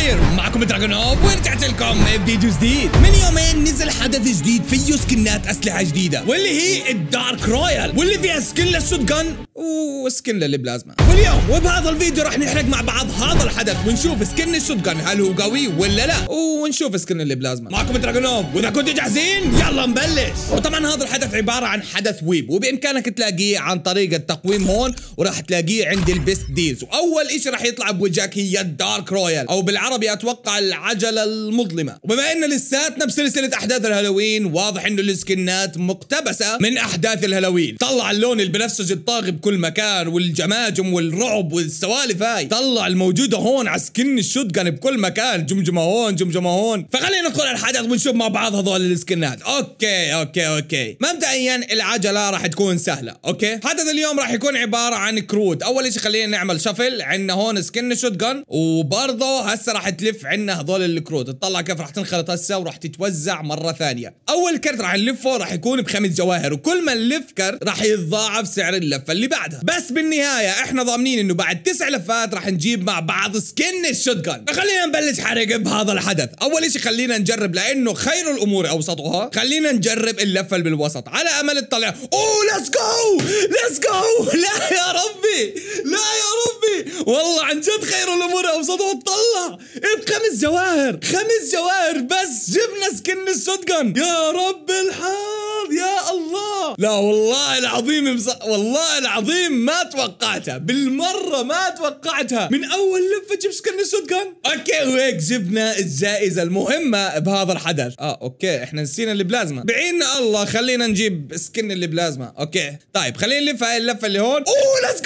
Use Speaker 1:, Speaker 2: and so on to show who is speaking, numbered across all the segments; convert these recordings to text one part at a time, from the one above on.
Speaker 1: الخير، معكم دراجونوف ورجعت لكم بفيديو جديد. من يومين نزل حدث جديد فيه سكنات اسلحه جديده، واللي هي الدارك رويال، واللي فيها سكن للشوت جن وسكن للبلازما. واليوم وبهذا الفيديو راح نحرق مع بعض هذا الحدث ونشوف سكن الشوت جن هل هو قوي ولا لا، ونشوف سكن البلازما. معكم دراجونوف، واذا كنتوا جاهزين يلا نبلش. وطبعا هذا الحدث عباره عن حدث ويب، وبامكانك تلاقيه عن طريق التقويم هون، وراح تلاقيه عند البيست ديلز. واول اشي راح يطلع بوجهك هي الدارك رويال، او بالعربي اتوقع العجله المظلمه. وبما ان لساتنا بسلسله احداث الهالوين، واضح انه السكنات مقتبسه من احداث الهالوين. طلع اللون البنفسجي الطاغي بكل مكان، والجماجم والرعب والسوالف هاي طلع الموجوده هون على سكن الشوت جن بكل مكان، جمجمه هون جمجمه هون. فخلينا ندخل على الحدث ونشوف مع بعض هذول السكنات. اوكي مبدئيا العجله راح تكون سهله. اوكي حدث اليوم راح يكون عباره عن كروت. اول شيء خلينا نعمل شفل. عندنا هون سكن الشوت جن، وبرضه هسه راح تلف عندنا هذول الكروت. تطلع كيف راح تنخلط هسه وراح تتوزع مره ثانيه. اول كرت راح نلفه راح يكون ب5 جواهر، وكل ما نلف كرت راح يتضاعف سعر اللفه اللي بعدها. بس بالنهايه احنا ضامنين انه بعد 9 لفات راح نجيب مع بعض سكن الشوت جن. فخلينا نبلش حرق بهذا الحدث. اول شيء خلينا نجرب، لانه خير الامور اوسطها، خلينا نجرب اللفه اللي بالوسط على امل تطلع. ليتس جو لا يا ربي، لا يا ربي، والله عن جد خير الامور اوسطها. تطلع ب5 جواهر، 5 جواهر بس جبنا سكن الشوت جن. يا رب الحظ يا الله. لا والله العظيم والله العظيم ما توقعتها بالمره، ما توقعتها من اول لفه جبت سكن الشوت جن. اوكي وهيك جبنا الجائزه المهمه بهذا الحدث. اوكي احنا نسينا البلازما، بعيننا الله خلينا نجيب سكن البلازما. اوكي طيب خلينا نلف هاي اللفه اللي هون. ليتس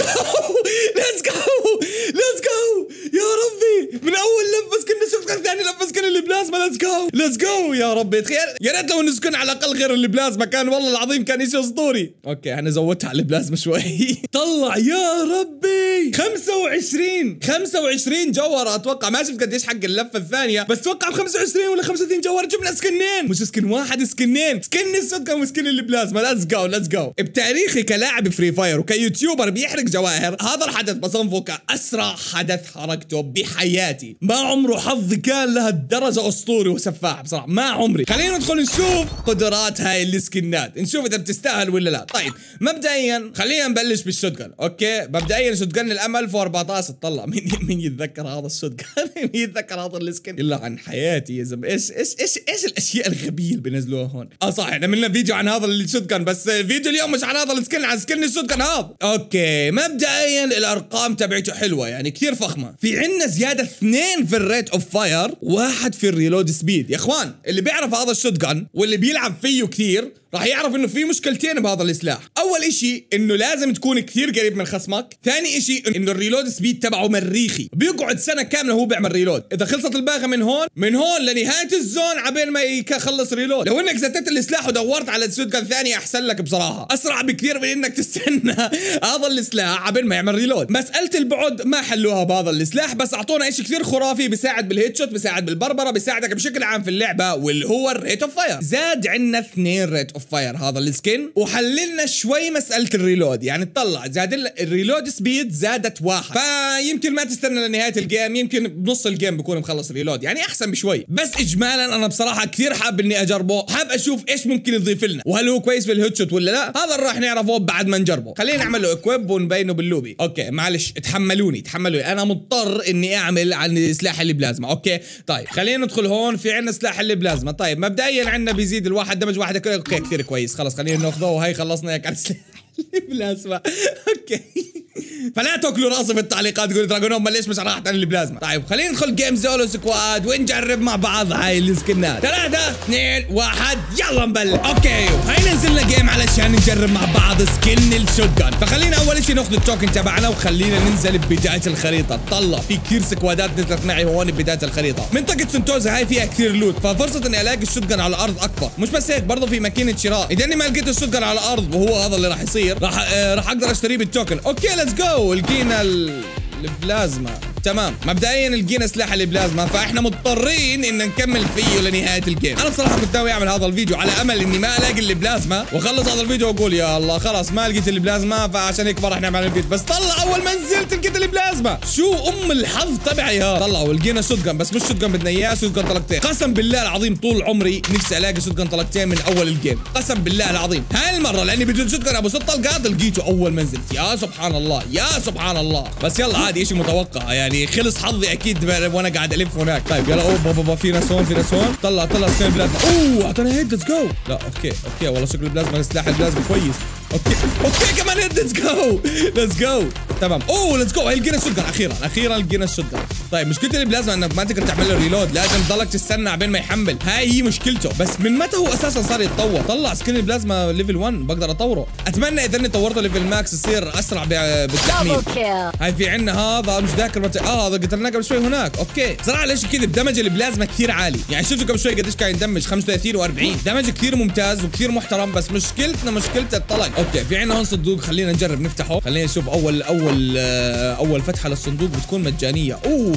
Speaker 1: جو يا ربي، من اول لفه سكن الشوت جن، ثاني لفه سكن البلازما. ليتس جو يا ربي. تخيل يا ريت لو نسكن على الاقل غير البلازما، كان والله العظيم كان شيء اسطوري. اوكي انا زودتها على البلازما شوي. طلع يا ربي 25 جوهره. اتوقع ما شفت قديش حق اللفه الثانيه، بس اتوقع ب 25 ولا 35 جوهره جبنا سكنين، مش سكن واحد، سكنين، سكن الشوت جن وسكن البلازما. ليتس جو. بتاريخي كلاعب فري فاير وكيوتيوبر بيحرق جواهر، هذا الحدث بصنفه كاسرع حدث حركته بحياتي. ما عمره حظي كان لهالدرجه اسطوري وسفاح بصراحه، ما عمري. خلينا ندخل نشوف قدرات هاي السكنات، نشوف اذا بتستاهل ولا لا. طيب مبدئيا خلينا نبلش بالشوت جن. اوكي مبدئيا شوت جن الامل فور 14. طلع مين يتذكر هذا الشوت جن؟ مين يتذكر هذا السكن؟ الا عن حياتي يا زلمه. ايش الاشياء الغبيه اللي بينزلوها هون. صح احنا عملنا فيديو عن هذا الشوت جن، بس فيديو اليوم مش عن هذا السكن، عن سكن الشوت جن هذا. اوكي مبدئيا الارقام تبعته حلوه، يعني كثير فخمه. في عندنا زياده 2 في الريت اوف فاير، 1 في الريلود سبيد. يا اخوان اللي بيعرف هذا الشوت جن واللي بيلعب فيه كثير راح يعرف انه في مشكلتين بهذا السلاح. اول اشي انه لازم تكون كثير قريب من خصمك. ثاني اشي انه الريلود سبيد تبعه مريخي، بيقعد سنه كامله وهو بيعمل ريلود. اذا خلصت الباقه من هون لنهايه الزون عبين ما يخلص ريلود. لو انك زتت السلاح ودورت على الشوت جن ثاني احسن لك بصراحه، اسرع بكثير من انك تستنى هذا السلاح عبين ما يعمل ريلود. مساله البعد ما حلوها بهذا السلاح، بس اعطونا اشي كثير خرافي بيساعد بالهيد شوت، بيساعد بالبربره، بيساعدك بشكل عام في اللعبه، واللي هو الريت اوف فاير. زاد عندنا 2 ريت اوف فاير هذا السكن، وحللنا شوي مساله الريلود. يعني تطلع زاد الريلود سبيد زادت 1، فيمكن ما تستنى لنهايه الجيم، يمكن بنص الجيم بكون مخلص ريلود، يعني احسن بشوي. بس اجمالا انا بصراحه كثير حاب اني اجربه، حاب اشوف ايش ممكن يضيف لنا، وهل هو كويس في الهيد شوت ولا لا. هذا راح نعرفه بعد ما نجربه. خلينا نعمل له اكويب ونبينه باللوبي. اوكي معلش تحملوني انا مضطر اني اعمل عن سلاح البلازما. اوكي طيب خلينا ندخل هون. في عندنا سلاح البلازما. طيب مبدئيا عندنا بيزيد الواحد دمج واحد. اوكي كثير كويس، خلص خلينا ناخذه، وهي خلصنا هيك على سلاح البلازما. اوكي فلا تاكلوا راسي في التعليقات تقولوا دراجونوف ليش مش راحت عن البلازما. طيب خلينا ندخل جيم زولو سكواد ونجرب مع بعض هاي السكنات. 3 2 1 يلا نبلش. اوكي هينا نزلنا جيم علشان نجرب مع بعض سكن الشوت جن. فخلينا اول شيء ناخذ التوكن تبعنا وخلينا ننزل ببدايه الخريطه. طلع في كثير سكوادات نزلت معي هون ببدايه الخريطه. منطقه سنتوزا هاي فيها كثير لوت، ففرصه اني الاقي الشوت جن على الارض اكبر. مش بس هيك، برضه في ماكينه شراء. اذا اني ما لقيت الشوت جن على الارض وهو هذا اللي راح يصير، راح اقدر اشتريه بالتوكن. اوكي ليتس جو. لقينا البلازما. تمام مبدئيا لقينا سلاح البلازما، فاحنا مضطرين ان نكمل فيه لنهايه الجيم. انا بصراحه كنت ناوي اعمل هذا الفيديو على امل اني ما الاقي البلازما واخلص هذا الفيديو واقول يا الله خلاص ما لقيت البلازما، فعشان هيك ما راح نعمل الفيديو. بس طلع اول ما نزلت لقيت البلازما. شو الحظ تبعي هذا. طلعوا ولقينا شوت جن، بس مش شوت جن بدنا اياه، شوت جن طلقتين. قسم بالله العظيم طول عمري نفسي الاقي شوت جن طلقتين من اول الجيم، قسم بالله العظيم. هاي المره لاني بدون شوت جن ابو 6 طلقات لقيته اول ما نزلت. يا سبحان الله يا سبحان الله. بس يلا عادي شيء متوقع يعني، خلص حظي اكيد وانا قاعد الف هناك. طيب يلا بابا في ناس هون في ناس هون. طلع سكين بلازما. اعطانا هيد ليتس جو. لا اوكي والله شكل البلازما سلاح البلازما كويس. اوكي كمان هيد ليتس جو تمام. ليتس جو. هي لقينا الشوت جن اخيرا لقينا الشوت جن. طيب مشكلة البلازما انك ما تقدر تعمل له ريلود، لازم تضلك تستنى عبين ما يحمل. هاي هي مشكلته. بس من متى هو اساسا صار يتطور؟ طلع سكين البلازما ليفل 1 بقدر اطوره. اتمنى اذا اني طورته ليفل ماكس يصير اسرع بالتحميل. هاي في عندنا هذا مش ذاكر هذا قتلناه قبل شوي هناك. اوكي صراحه ليش كذا بدمج البلازما كثير عالي يعني. شفتوا قبل شوي قديش كان يدمج 35 و40 دمج كثير ممتاز وكثير محترم. بس مشكلته الطلق. اوكي في عندنا هون صندوق خلينا نجرب نفتحه. خلينا نشوف اول فتحه للصندوق بتكون مجانيه.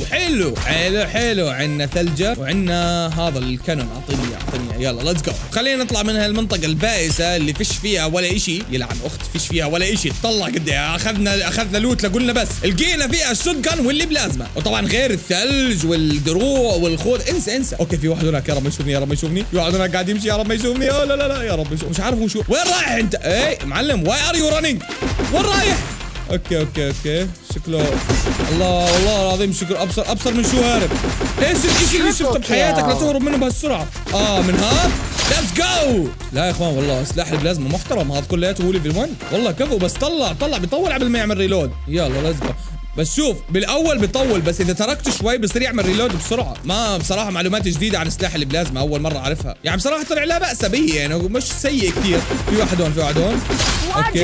Speaker 1: حلو عندنا ثلجه وعندنا هذا الكانون. اعطيني يلا ليتس جو. خلينا نطلع من هالمنطقه البائسه اللي فيش فيها ولا شيء. يلعن اخت فيش فيها ولا شيء. طلع قد ايه اخذنا لوت لقلنا بس لقينا فيها الشوت جن واللي بلازما، وطبعا غير الثلج والدروع والخوذ. انسى. اوكي في واحد هناك يا رب ما يشوفني في واحد هناك قاعد يمشي يا رب ما يشوفني. لا يا رب مش عارف هو شو. وين رايح انت؟ ايه معلم واي ار يو رانينج؟ وين رايح؟ اوكي شكله الله والله العظيم شكله ابصر من شو هارب. ايش الشيء اللي شفته بحياتك لا تهرب منه بهالسرعه؟ من هذا ليتس جو. لا يا اخوان والله سلاح البلازما محترم هذا كلياته هو ليفل 1 والله كفو. بس طلع بيطول قبل ما يعمل ريلود. يلا ليتس جو. بس شوف بالاول بيطول بس اذا تركته شوي بصير يعمل ريلود بسرعه. ما بصراحه معلومات جديده عن سلاح البلازما اول مره اعرفها يعني. بصراحه طلع لا باس به يعني مش سيء كثير. في واحد هون اوكي.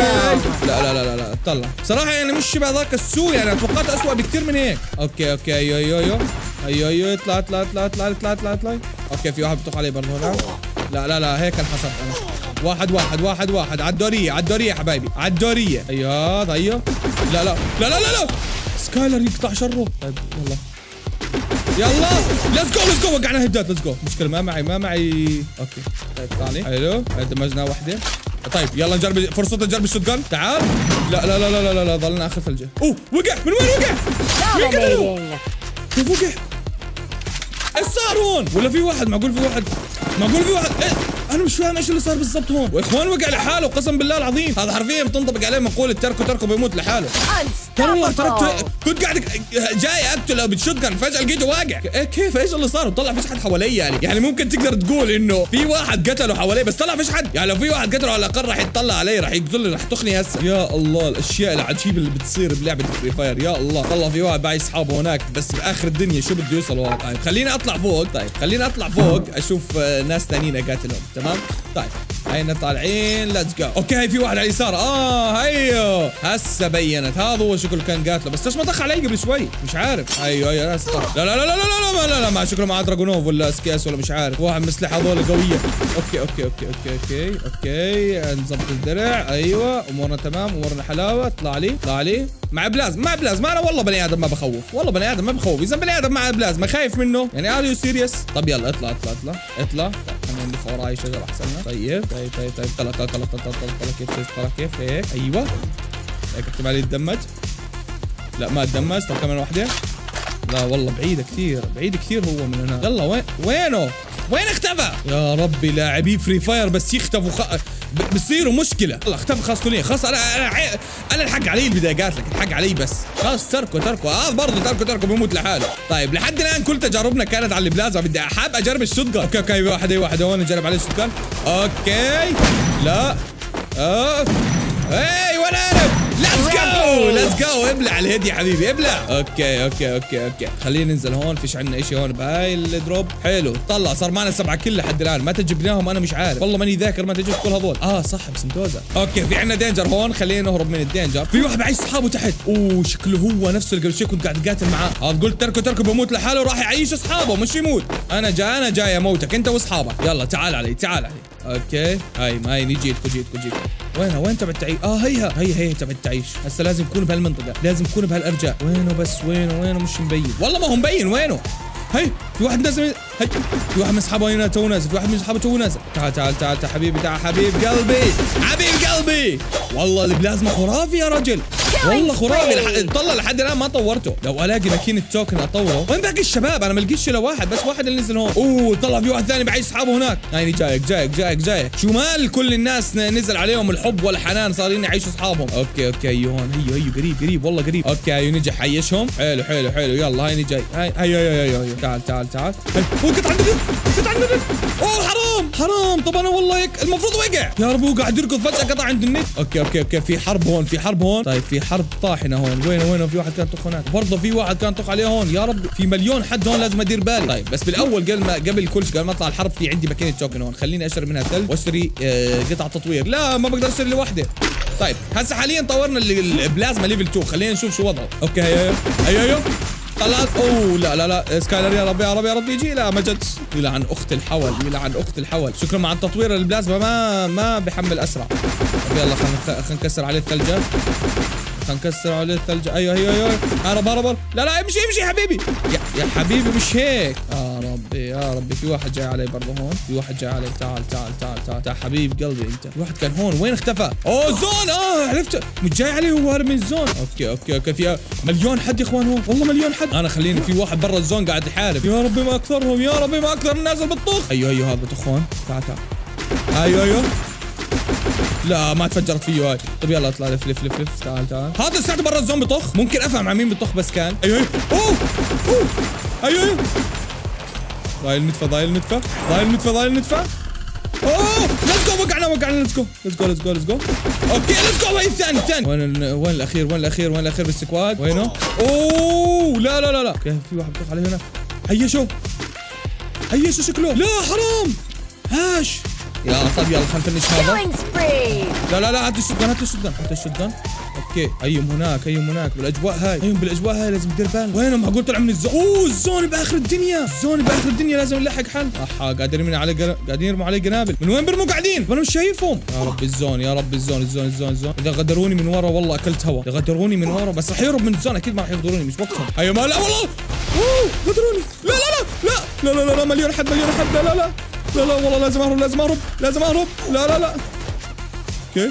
Speaker 1: لا طلع بصراحه يعني مش شبه ذاك السوء يعني. توقعت اسوء بكثير من هيك. اوكي ايوه اطلع. اوكي في واحد بتوقع عليه برضه هنا. لا هيك انحسب انا. واحد على الدوريه يا حبايبي على الدوريه. ايوه لا سكايلر يقطع شره. طيب يلا ليتس جو وقعنا هيدات. ليتس جو. مشكله ما معي. اوكي طيب تعالي. حلو دمجنا واحده. طيب يلا نجرب فرصه نجرب الشوت جن. تعال. لا ضلنا اخر ثلجه. وقع. من وين وقع؟ مين قتله؟ كيف وقع؟ ايش صار هون؟ ولا في واحد معقول في واحد إيه؟ انا مش فاهم ايش اللي صار بالضبط هون. واخوان وقع لحاله قسم بالله العظيم. هذا حرفيا بتنطبق عليه مقوله تركه بيموت لحاله. والله تركته كنت قاعد جاي اقتله بالشوت جن فجاه لقيته واقع. كيف ايش اللي صار؟ طلع فيش حد حواليه يعني ممكن تقدر تقول انه في واحد قتله حواليه بس طلع فيش حد يعني. لو في واحد قتله على الاقل راح يتطلع علي راح يقتلني راح تخني هسه. يا الله الاشياء العجيبه اللي بتصير بلعبه فري فاير. يا الله طلع في واحد باعي اصحابه هناك بس باخر الدنيا شو بده يوصل هون. طيب خليني اطلع فوق اشوف ناس ثانيين اقاتلهم. تمام طيب هينا طالعين ليتس جو. اوكي هي في واحد على اليسار. هيو هسه بينت هذا هو شكله كان قاتله بس ليش ما دخل علي قبل شوي مش عارف. ايوه لا ما شكله مع دراجونوف ولا سكيس ولا مش عارف. واحد من الاسلحه هذول قويه. اوكي نظبط الدرع. ايوه امورنا تمام امورنا حلاوه. اطلع لي مع بلازما انا والله بني ادم ما بخوف. اذا بني ادم مع بلازما خايف منه يعني. ار يو سيريس؟ طب يلا اطلع خلينا ندفع وراي شجره احسن. طيب طلع كيف هيك. ايوه هيك احتمال يتدمج. لا ما تدمج. طب كمان واحده. لا والله بعيد كثير هو من هنا. يلا وين اختفى؟ يا ربي لاعبي فري فاير بس يختفوا بصيروا مشكله. والله اختفى خلاص كليا. خلاص انا الحق علي البدايه قالت لك الحق علي بس خلاص تركه برضه تركه بيموت لحاله. طيب لحد الان كل تجاربنا كانت على البلازما. بدي حاب اجرب الشوت جن. اوكي واحد هون نجرب عليه الشوت جن. اوكي لا اي وين انا؟ ليتس جو ابلع الهيد يا حبيبي ابلع. اوكي خلينا ننزل هون. فيش عندنا شيء هون بهاي الدروب. حلو طلع صار معنا 7 كل لحد الان. متى جبناهم انا مش عارف والله ماني ذاكر متى جبت كل هذول. صح بسنتوزا. اوكي في عندنا دينجر هون. خلينا نهرب من الدينجر. في واحد بعيش اصحابه تحت. شكله هو نفسه اللي قبل شوي كنت قاعد اقاتل معاه. قلت تركه بموت لحاله وراح يعيش اصحابه مش يموت. انا جاي اموتك انت واصحابك. يلا تعال علي. اوكي هاي نجيتكم وينها وين تبع التعيش؟ هي تبع التعيش. هسه لازم يكون بهالمنطقه، لازم يكون بهالارجاء. وينه بس وينه مش مبين والله، ما هو مبين وينه. هي في واحد نازل، هي في واحد من اصحابه هنا تو نازل، في واحد من اصحابه تو نازل. تعال حبيبي، تعال حبيب قلبي. والله البلازما خرافي يا رجل، والله خرافي. طلع لحد الان ما طورته. لو الاقي ماكينه توكن اطوره. وين باقي الشباب؟ انا ما لقيتش الا واحد بس، واحد اللي نزل هون. طلع في واحد ثاني بعيش اصحابه هناك. يعني جايك شمال كل الناس نزل عليهم الحب والحنان، صارين يعيشوا اصحابهم. اوكي هي هون، هي قريب والله قريب. اوكي هي نجي حيشهم. حلو يلا هيني جاي. هي تعال هو قطع عند النت. اوه حرام. طب انا والله هيك المفروض وقع. يا رب هو قاعد يركض فجأة قطع عند النت. اوكي في حرب هون. طيب في حرب طاحنة هون. وين في واحد كان طخ هناك، برضه في واحد كان طخ عليه هون. يا رب في مليون حد هون لازم ادير بالي. طيب بس بالاول قبل كل شيء، قبل ما اطلع الحرب، في عندي ماكينة توكن هون. خليني اشتري منها ثلج واشتري قطع تطوير. لا ما بقدر اشتري لوحدي. طيب هسه حاليا طورنا البلازما ليفل 2. خلينا نشوف شو وضعه. اوكي هي طلعت. اوه لا سكايلر، يا رب يجي. لا ما جتش. يلعن اخت الحول. شكرا مع التطوير البلازما ما بحمل اسرع. طب يلا خلينا نكسر عليه الثلجه. ايوه هرب. لا امشي يا حبيبي. يا حبيبي مش هيك. يا ربي في واحد جاي علي برضه هون. تعال حبيب قلبي انت. في واحد كان هون، وين اختفى؟ زون. عرفت، مش جاي عليه، هو هارب من الزون. اوكي في مليون حد يا اخوان هون، والله مليون حد. انا خليني في واحد برا الزون قاعد يحارب. يا ربي ما اكثرهم، يا ربي ما اكثر الناس اللي بتطخ. ايوه هذا بتخ هون. تعال ايوه لا ما تفجرت فيه هاي. طب يلا اطلع لف. تعال هذا لساته برا الزون بطخ. ممكن افهم عن مين بطخ بس كان. ايوه ضايل النتفة. ليتس جو. وقعنا. ليتس جو. اوكي ليتس جو. هاي الثاني. وين الاخير بالسكواد؟ وينه؟ لا. اوكي في واحد بطخ عليه هنا. هيا شو شكله. لا حرام. هاش. طب يلا خلينا نفنش هذا. لا هات الشotgun. اوكي هيهم هناك بالاجواء هاي لازم تدير بالك. وينهم؟ معقول طلع من الزون. الزون باخر الدنيا لازم نلحق حل. قاعدين يرموا علي قنابل. من وين بيرموا قاعدين؟ وانا مش شايفهم. يا رب الزون. اذا غدروني من ورا والله اكلت هوا. بس رح يهرب من الزون اكيد، ما رح يغدروني، مش وقتهم. ما لا والله غدروني. لا مليون حد. لا والله لازم اهرب. لا اوكي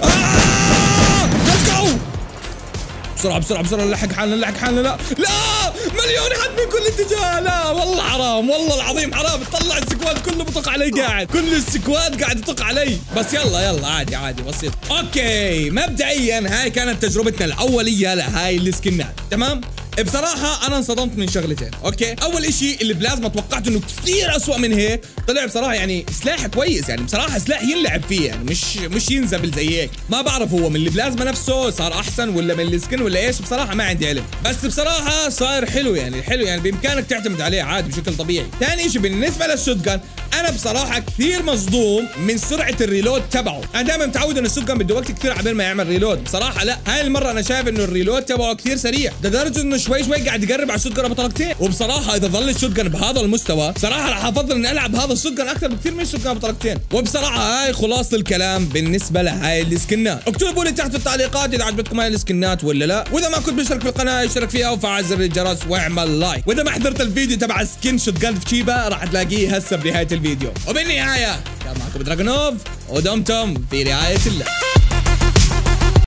Speaker 1: ليتس جو. بسرعة نلحق حالنا. لا مليون حد من كل اتجاه. لا والله حرام، والله العظيم حرام. تطلع السكواد كله بطق علي قاعد. كل السكواد قاعد يطق علي. بس يلا عادي بسيط. اوكي مبدئيا هاي كانت تجربتنا الاولية لهاي السكنات. تمام. بصراحة أنا انصدمت من شغلتين. أوكي، أول إشي البلازما توقعت إنه كثير أسوأ من هيك، طلع بصراحة يعني سلاح كويس، يعني بصراحة سلاح ينلعب فيه، يعني مش ينزبل زي هيك. ما بعرف هو من البلازما نفسه صار أحسن ولا من السكن ولا إيش، بصراحة ما عندي علم، بس بصراحة صار حلو يعني بإمكانك تعتمد عليه عادي بشكل طبيعي. ثاني إشي بالنسبة للشوتجن، أنا بصراحة كثير مصدوم من سرعة الريلود تبعه. أنا دائما متعود إن الشوتجن بده وقت كثير عبال ما يعمل ريلود، بصراحة لا، هاي المرة أنا شايف إنه الريلود تبعه كثير سريع، لدرجة إنه شوي قاعد يقرب على الشوتجن بطلقتين. وبصراحة إذا ظل الشوتجن بهذا المستوى، بصراحة راح أفضل إني ألعب هذا الشوتجن أكثر بكثير من الشوتجن بطلقتين. وبصراحة هاي خلاصة الكلام بالنسبة لهاي السكنات. اكتبوا لي تحت في التعليقات إذا عجبتكم هاي السكنات ولا لا، وإذا ما كنت مشترك في القناة اشترك فيها وفعل زر الجرس واعمل لايك، وإذا ما حضرت الفيديو تبع سكن شوتجن في تشيبا راح تلاقيه هسه بنهاية الفيديو. وبالنهاية كان معكم دراغونوف ودمتم في رعاية الله.